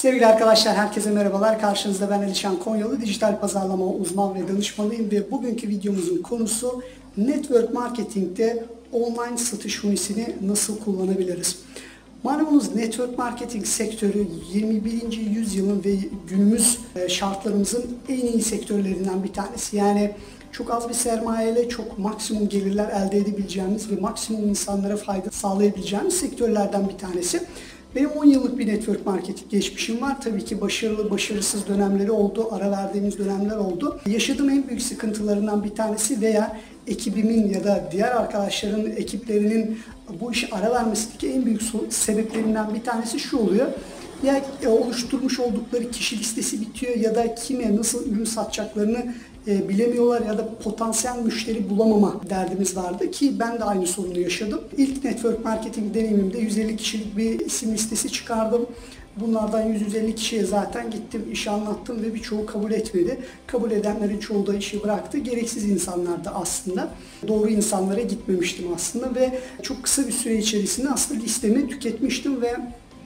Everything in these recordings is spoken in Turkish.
Sevgili arkadaşlar, herkese merhabalar. Karşınızda ben Alişan Konyalı, dijital pazarlama uzman ve danışmanıyım ve bugünkü videomuzun konusu network marketing'de online satış hunisini nasıl kullanabiliriz? Malumunuz network marketing sektörü 21. yüzyılın ve günümüz şartlarımızın en iyi sektörlerinden bir tanesi. Yani çok az bir sermayeyle çok maksimum gelirler elde edebileceğimiz ve maksimum insanlara fayda sağlayabileceğimiz sektörlerden bir tanesi. Benim 10 yıllık bir network marketing geçmişim var. Tabii ki başarılı, başarısız dönemleri oldu, ara verdiğimiz dönemler oldu. Yaşadığım en büyük sıkıntılarından bir tanesi veya ekibimin ya da diğer arkadaşların ekiplerinin bu işe ara vermesindeki en büyük sebeplerinden bir tanesi şu oluyor. Ya oluşturmuş oldukları kişi listesi bitiyor ya da kime nasıl ürün satacaklarını bilemiyorlar ya da potansiyel müşteri bulamama derdimiz vardı ki ben de aynı sorunu yaşadım. İlk network marketing deneyimimde 150 kişilik bir isim listesi çıkardım. Bunlardan 150 kişiye zaten gittim, işi anlattım ve birçoğu kabul etmedi. Kabul edenlerin çoğu da işi bıraktı. Gereksiz insanlardı aslında. Doğru insanlara gitmemiştim aslında ve çok kısa bir süre içerisinde aslında listemi tüketmiştim ve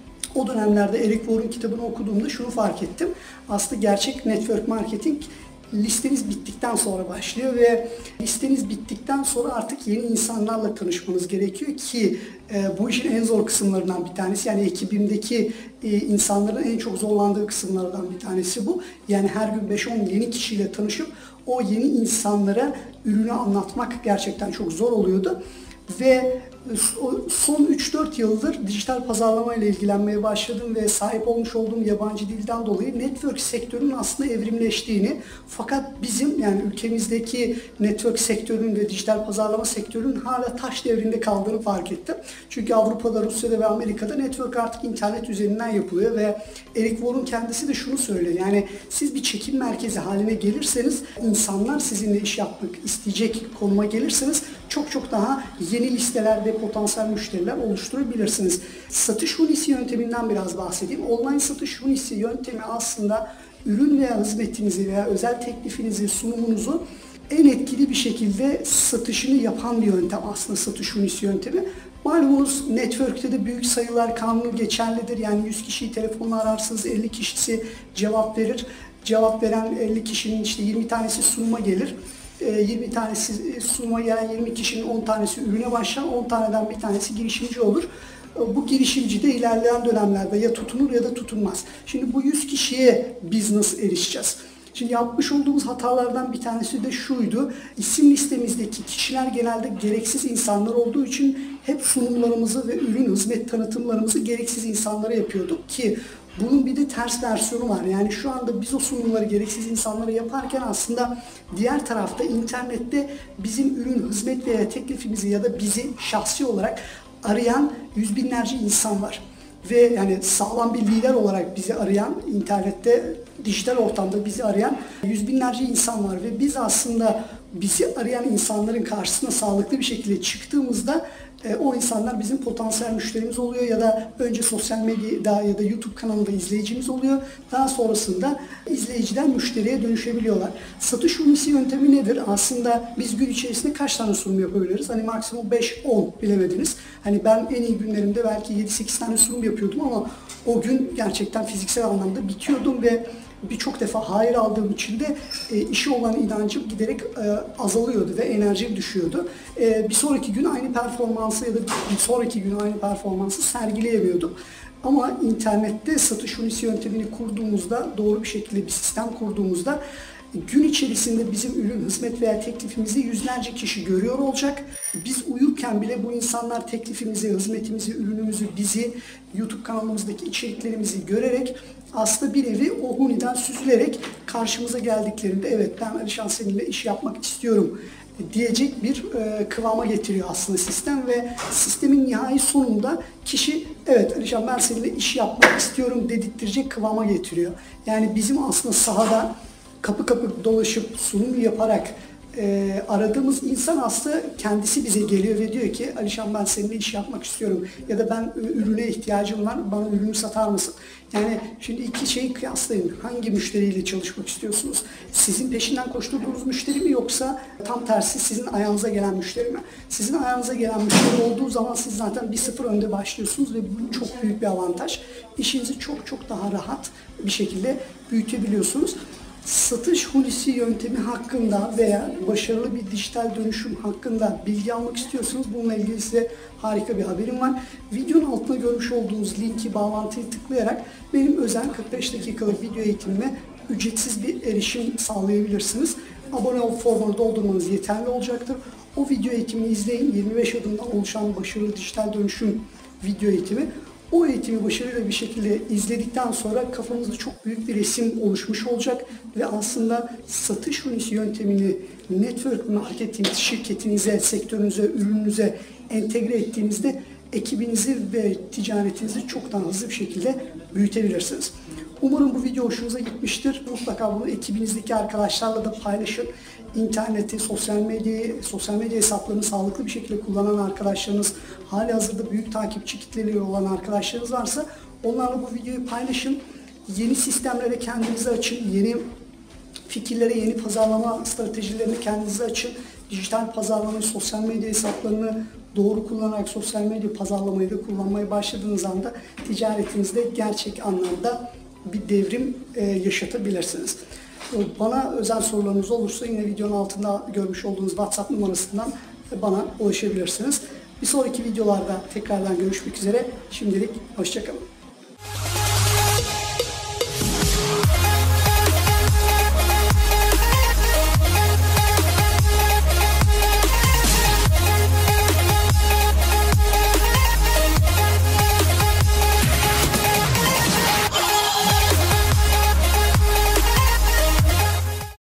o dönemlerde Eric Worre'un kitabını okuduğumda şunu fark ettim. Aslında gerçek network marketing listeniz bittikten sonra başlıyor ve listeniz bittikten sonra artık yeni insanlarla tanışmanız gerekiyor ki bu işin en zor kısımlarından bir tanesi. Yani ekibimdeki insanların en çok zorlandığı kısımlardan bir tanesi bu. Yani her gün 5-10 yeni kişiyle tanışıp o yeni insanlara ürünü anlatmak gerçekten çok zor oluyordu. Ve son 3-4 yıldır dijital pazarlama ile ilgilenmeye başladım ve sahip olmuş olduğum yabancı dilden dolayı network sektörünün aslında evrimleştiğini, fakat bizim yani ülkemizdeki network sektörünün ve dijital pazarlama sektörünün hala taş devrinde kaldığını fark ettim. Çünkü Avrupa'da, Rusya'da ve Amerika'da network artık internet üzerinden yapılıyor ve Eric Worre'un kendisi de şunu söylüyor. Yani siz bir çekim merkezi haline gelirseniz, insanlar sizinle iş yapmak isteyecek konuma gelirseniz çok daha yeni listeler ve potansiyel müşteriler oluşturabilirsiniz. Satış hunisi yönteminden biraz bahsedeyim. Online satış hunisi yöntemi aslında ürün veya hizmetinizi veya özel teklifinizi, sunumunuzu en etkili bir şekilde satışını yapan bir yöntem aslında satış hunisi yöntemi. Malumunuz network'te de büyük sayılar kanunu geçerlidir. Yani 100 kişiyi telefonla ararsınız, 50 kişisi cevap verir. Cevap veren 50 kişinin işte 20 tanesi sunuma gelir. 20 tanesi sunuma gelen 20 kişinin 10 tanesi ürüne başlar, 10 taneden bir tanesi girişimci olur. Bu girişimci de ilerleyen dönemlerde ya tutunur ya da tutunmaz. Şimdi bu 100 kişiye biz nasıl erişeceğiz? Şimdi yapmış olduğumuz hatalardan bir tanesi de şuydu. İsim listemizdeki kişiler genelde gereksiz insanlar olduğu için hep sunumlarımızı ve ürün hizmet tanıtımlarımızı gereksiz insanlara yapıyorduk ki bunun bir de ters versiyonu var. Yani şu anda biz o sunumları gereksiz insanlara yaparken aslında diğer tarafta internette bizim ürün, hizmet veya teklifimizi ya da bizi şahsi olarak arayan yüz binlerce insan var. Ve yani sağlam bir lider olarak bizi arayan, internette, dijital ortamda bizi arayan yüz binlerce insan var. Ve biz aslında bizi arayan insanların karşısına sağlıklı bir şekilde çıktığımızda o insanlar bizim potansiyel müşterimiz oluyor ya da önce sosyal medyada ya da YouTube kanalında izleyicimiz oluyor. Daha sonrasında izleyiciden müşteriye dönüşebiliyorlar. Satış hunisi yöntemi nedir? Aslında biz gün içerisinde kaç tane sunum yapabiliriz? Hani maksimum 5-10 bilemediniz. Hani ben en iyi günlerimde belki 7-8 tane sunum yapıyordum ama o gün gerçekten fiziksel anlamda bitiyordum ve birçok defa hayır aldığım için de işe olan inancım giderek azalıyordu ve enerjim düşüyordu. Bir sonraki gün aynı performansı ya da bir sonraki gün aynı performansı sergileyemiyordum. Ama internette satış hunisi yöntemini kurduğumuzda, doğru bir şekilde bir sistem kurduğumuzda gün içerisinde bizim ürün, hizmet veya teklifimizi yüzlerce kişi görüyor olacak. Biz uyurken bile bu insanlar teklifimizi, hizmetimizi, ürünümüzü, bizi, YouTube kanalımızdaki içeriklerimizi görerek aslında bir nevi o huniden süzülerek karşımıza geldiklerinde evet ben Alişan seninle iş yapmak istiyorum diyecek bir kıvama getiriyor aslında sistem ve sistemin nihai sonunda kişi evet Alişan ben seninle iş yapmak istiyorum dedirtecek kıvama getiriyor. Yani bizim aslında sahada kapı kapı dolaşıp sunum yaparak aradığımız insan aslında kendisi bize geliyor ve diyor ki Alişan, ben seninle iş yapmak istiyorum ya da ben ürüne ihtiyacım var, bana ürünü satar mısın? Yani şimdi iki şeyi kıyaslayın. Hangi müşteriyle çalışmak istiyorsunuz? Sizin peşinden koşturduğunuz müşteri mi, yoksa tam tersi sizin ayağınıza gelen müşteri mi? Sizin ayağınıza gelen müşteri olduğu zaman siz zaten 1-0 önde başlıyorsunuz ve bu çok büyük bir avantaj. İşinizi çok çok daha rahat bir şekilde büyütebiliyorsunuz. Satış hunisi yöntemi hakkında veya başarılı bir dijital dönüşüm hakkında bilgi almak istiyorsanız bununla ilgili size harika bir haberim var. Videonun altına görmüş olduğunuz linki, bağlantıyı tıklayarak benim özel 45 dakikalık video eğitimime ücretsiz bir erişim sağlayabilirsiniz. Abone ol formunu doldurmanız yeterli olacaktır. O video eğitimini izleyin. 25 adımdan oluşan başarılı dijital dönüşüm video eğitimi. O eğitimi başarıyla bir şekilde izledikten sonra kafanızda çok büyük bir resim oluşmuş olacak ve aslında satış hunisi yöntemini network marketing şirketinize, sektörünüze, ürününüze entegre ettiğinizde ekibinizi ve ticaretinizi çok daha hızlı bir şekilde büyütebilirsiniz. Umarım bu video hoşunuza gitmiştir. Mutlaka bunu ekibinizdeki arkadaşlarla da paylaşın. İnterneti, sosyal medya hesaplarını sağlıklı bir şekilde kullanan arkadaşlarınız, halihazırda büyük takipçi kitleleri olan arkadaşlarınız varsa onlarla bu videoyu paylaşın. Yeni sistemlere kendinizi açın. Yeni fikirlere, yeni pazarlama stratejilerini kendinize açın. Dijital pazarlama, sosyal medya hesaplarını doğru kullanarak sosyal medya pazarlamayı da kullanmaya başladığınız anda ticaretinizde gerçek anlamda bir devrim yaşatabilirsiniz. Bana özel sorularınız olursa yine videonun altında görmüş olduğunuz WhatsApp numarasından bana ulaşabilirsiniz. Bir sonraki videolarda tekrardan görüşmek üzere. Şimdilik hoşça kalın.